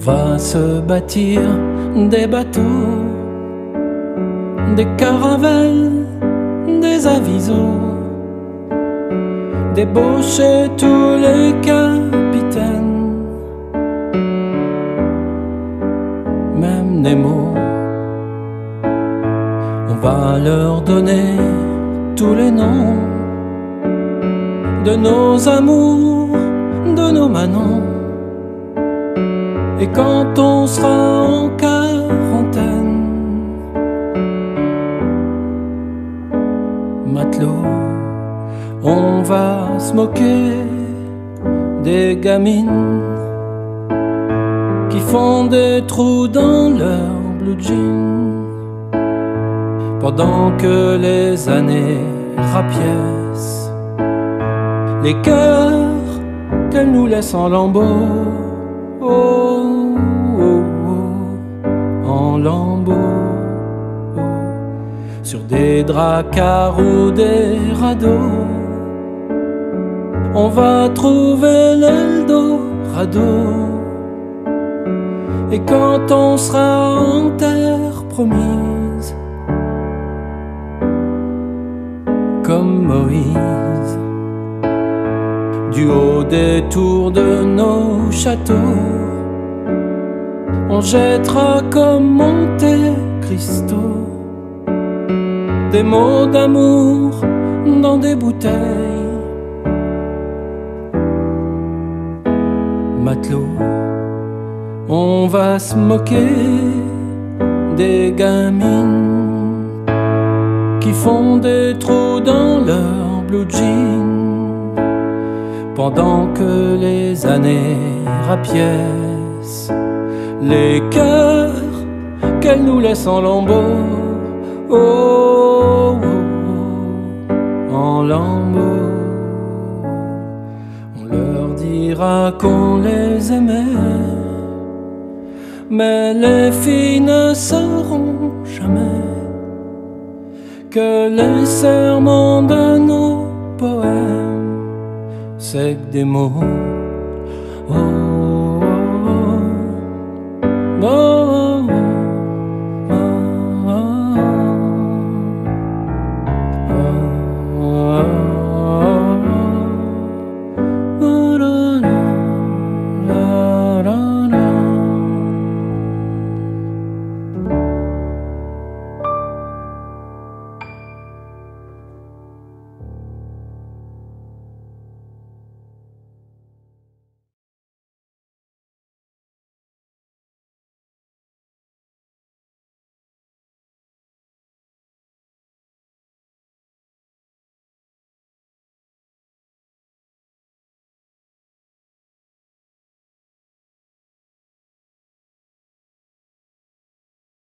va se bâtir des bateaux, des caravelles, des avisos, débaucher tous les capitaines, même Nemo. On va leur donner tous les noms de nos amours, de nos manants. Et quand on sera en quarantaine, matelot, on va se moquer des gamines qui font des trous dans leur blue jeans, pendant que les années rapiècent les cœurs qu'elles nous laissent en lambeaux. Oh, oh, oh, en lambeaux, oh, sur des dracars ou des radeaux. On va trouver l'Eldorado. Et quand on sera en terre promise, comme Moïse, du haut des tours de nos châteaux, on jettera comme Monte Cristo des mots d'amour dans des bouteilles. Matelot, on va se moquer des gamines qui font des trous dans leur blue jeans, pendant que les années rapiècent les cœurs qu'elles nous laissent en lambeaux. Oh, oh, oh, en lambeaux. On leur dira qu'on les aimait, mais les filles ne sauront jamais que les serments de nos poèmes, c'est que des mots. Oh, oh, oh.